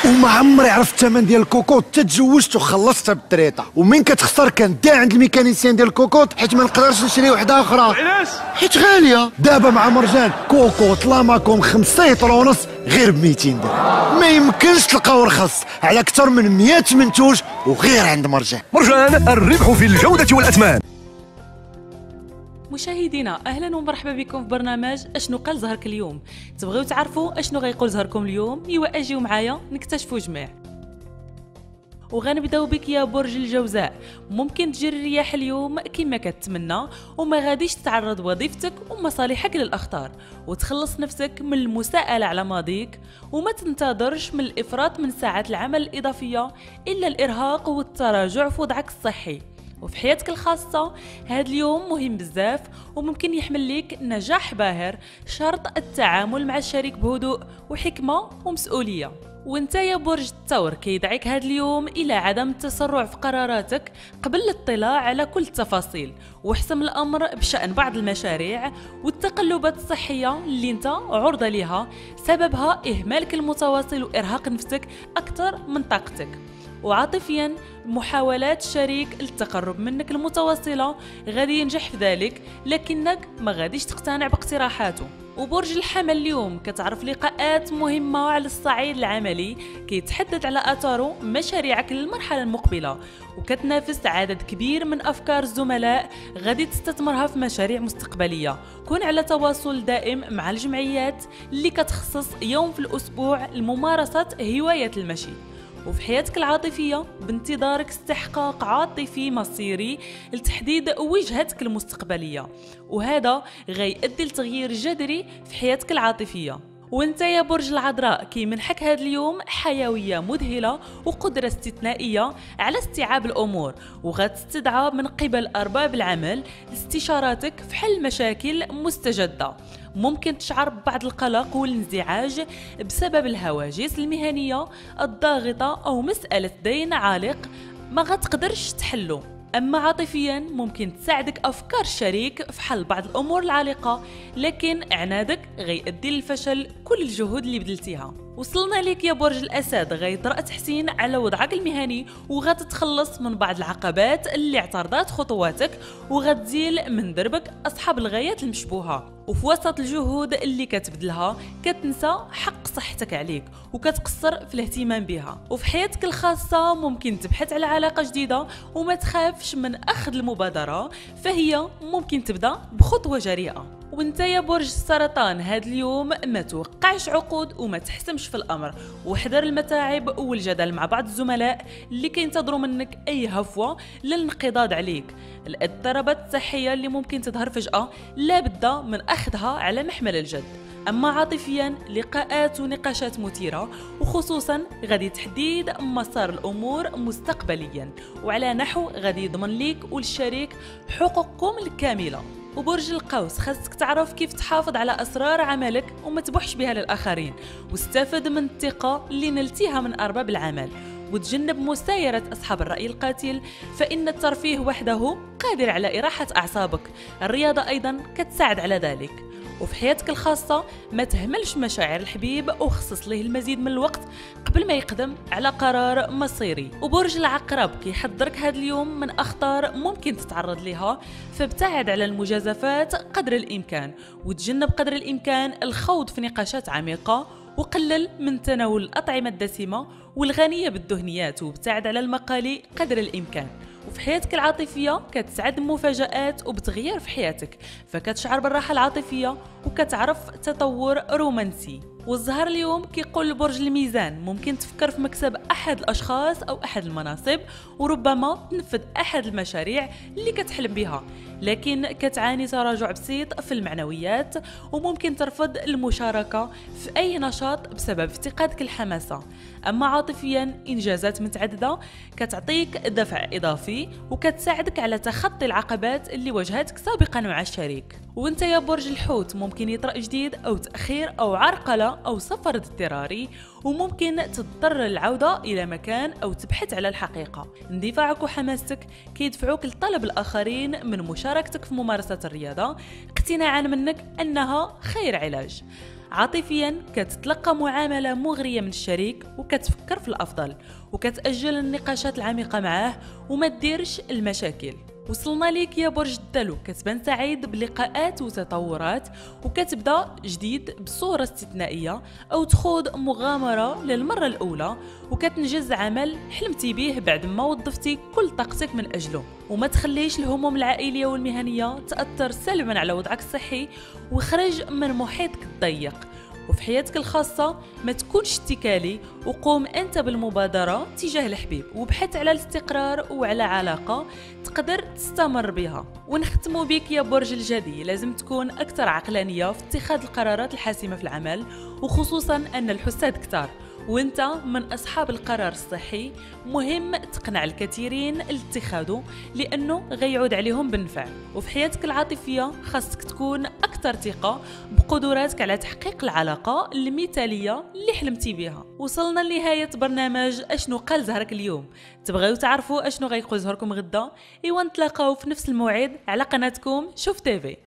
وما عمري عرفت الثمن ديال الكوكوط، تزوجت وخلصتها بالتريطه، ومن كتخسر كنديها عند الميكانيسيان ديال الكوكوط حيت ما نقدرش نشري وحده اخرى. علاش؟ حيت غاليه. دابا مع مرجان كوكوط لاماكوم 5 لتر ونص غير ب 200 درهم، ما يمكنش تلقاو رخص على اكثر من 100 منتوج وغير عند مرجان. مرجان، الربح في الجودة والأثمان. مشاهدينا اهلا ومرحبا بكم في برنامج اشنو قال زهرك اليوم. تبغيو تعرفوا اشنو غيقول زهركم اليوم؟ ايوا اجيو معايا نكتشفوا جميع. وغنبداو بك يا برج الجوزاء. ممكن تجري الرياح اليوم كما كتمنى وما غاديش تعرض وظيفتك ومصالحك للاخطار، وتخلص نفسك من المساءله على ماضيك، وما تنتظرش من الافراط من ساعات العمل الاضافيه الا الارهاق والتراجع في وضعك الصحي. وفي حياتك الخاصة هذا اليوم مهم بزاف وممكن يحمل لك نجاح باهر، شرط التعامل مع الشريك بهدوء وحكمة ومسؤولية. وانت يا برج الثور كيدعيك هذا اليوم الى عدم التسرع في قراراتك قبل الاطلاع على كل التفاصيل، واحسم الامر بشأن بعض المشاريع والتقلبات الصحية اللي انت عرضة لها، سببها اهمالك المتواصل وارهاق نفسك اكثر من طاقتك. وعاطفيا محاولات الشريك للتقرب منك المتواصلة غادي ينجح في ذلك، لكنك ما غاديش تقتنع باقتراحاته. وبرج الحمل اليوم كتعرف لقاءات مهمة على الصعيد العملي كيتحدد على اثاره مشاريعك للمرحلة المقبلة، وكتنافس عدد كبير من افكار الزملاء غادي تستثمرها في مشاريع مستقبلية. كن على تواصل دائم مع الجمعيات اللي كتخصص يوم في الاسبوع لممارسة هواية المشي. وفي حياتك العاطفية بانتظارك استحقاق عاطفي مصيري لتحديد وجهتك المستقبلية، وهذا غيؤدي لتغيير جذري في حياتك العاطفية. وانت يا برج العذراء كيمنحك هذا اليوم حيوية مذهلة وقدرة استثنائية على استيعاب الأمور، وغتستدعى من قبل أرباب العمل لاستشاراتك في حل مشاكل مستجدة. ممكن تشعر ببعض القلق والانزعاج بسبب الهواجس المهنية الضاغطة أو مسألة دين عالق ما غتقدرش تحله. أما عاطفيا ممكن تساعدك أفكار الشريك في حل بعض الأمور العالقة، لكن عنادك غيؤدي للفشل كل الجهود اللي بذلتيها. وصلنا لك يا برج الأسد، غيطرأ تحسين على وضعك المهني وغتتخلص من بعض العقبات اللي اعترضت خطواتك، وغتزيل من دربك أصحاب الغايات المشبوهة. وفي وسط الجهود اللي كتبذلها كتنسى حق صحتك عليك وكتقصر في الاهتمام بها. وفي حياتك الخاصة ممكن تبحث على علاقة جديدة وما تخافش من أخذ المبادرة، فهي ممكن تبدأ بخطوة جريئة. وانت يا برج السرطان هذا اليوم ما توقعش عقود وما تحسمش في الامر، واحذر المتاعب والجدل مع بعض الزملاء اللي كينتظروا منك اي هفوه للانقضاض عليك. الاضطرابات الصحيه اللي ممكن تظهر فجاه لابد من اخذها على محمل الجد. اما عاطفيا لقاءات ونقاشات مثيره، وخصوصا غادي تحديد مسار الامور مستقبليا وعلى نحو غادي يضمن ليك وللشريك حقوقكم الكامله. وبرج القوس خاصك تعرف كيف تحافظ على أسرار عملك وما تبوحش بها للآخرين، واستفد من الثقة اللي نلتيها من أرباب العمل، وتجنب مسايرة أصحاب الرأي القاتل، فإن الترفيه وحده قادر على إراحة أعصابك. الرياضة أيضا كتساعد على ذلك. وفي حياتك الخاصة ما تهملش مشاعر الحبيب وخصص له المزيد من الوقت قبل ما يقدم على قرار مصيري. وبرج العقرب كيحذرك هذا اليوم من أخطار ممكن تتعرض لها، فابتعد على المجازفات قدر الإمكان، وتجنب قدر الإمكان الخوض في نقاشات عميقة، وقلل من تناول الأطعمة الدسمة والغنية بالدهنيات، وابتعد على المقالي قدر الإمكان. وفي حياتك العاطفية كتسعد مفاجآت وبتغيير في حياتك، فكتشعر بالراحة العاطفية وكتعرف تطور رومانسي. والزهر اليوم كيقول لبرج الميزان ممكن تفكر في مكسب أحد الأشخاص أو أحد المناصب، وربما تنفذ أحد المشاريع اللي كتحلم بها، لكن كتعاني تراجع بسيط في المعنويات، وممكن ترفض المشاركة في أي نشاط بسبب افتقادك الحماسة. أما عاطفيا إنجازات متعددة كتعطيك دفع إضافي وكتساعدك على تخطي العقبات اللي واجهتك سابقا مع الشريك. وانت يا برج الحوت ممكن يطرأ جديد أو تأخير أو عرقلة أو سفر اضطراري، وممكن تضطر للعودة إلى مكان أو تبحث على الحقيقة. اندفاعك وحماستك كيدفعوك لطلب الآخرين من مشاركتك في ممارسة الرياضة اقتناعا منك أنها خير علاج. عاطفيا كتتلقى معاملة مغرية من الشريك وكتفكر في الأفضل وكتأجل النقاشات العميقة معاه وما تديرش المشاكل. وصلنا ليك يا برج الدلو، كتبان سعيد بلقاءات وتطورات وكتبدا جديد بصورة استثنائية أو تخوض مغامرة للمرة الأولى وكتنجز عمل حلمتي به بعد ما وظفتي كل طاقتك من أجله. وما تخليش الهموم العائلية والمهنية تأثر سلبا على وضعك الصحي وخرج من محيطك الضيق. وفي حياتك الخاصة ما تكونش اتكالي وقوم أنت بالمبادرة تجاه الحبيب وبحث على الاستقرار وعلى علاقة تقدر تستمر بها. ونختموا بك يا برج الجدي، لازم تكون أكثر عقلانية في اتخاذ القرارات الحاسمة في العمل، وخصوصا أن الحساد كتار وانت من أصحاب القرار الصحي. مهم تقنع الكثيرين لاتخاذه لأنه غيعود عليهم بالنفع. وفي حياتك العاطفية خاصك تكون أكثر ثقة بقدراتك على تحقيق العلاقة المثالية اللي حلمتي بها. وصلنا لنهاية برنامج أشنو قال زهرك اليوم. تبغيو تعرفوا أشنو غيقول زهركم غدا؟ إيوا نتلاقاو في نفس الموعد على قناتكم شوف تيفي.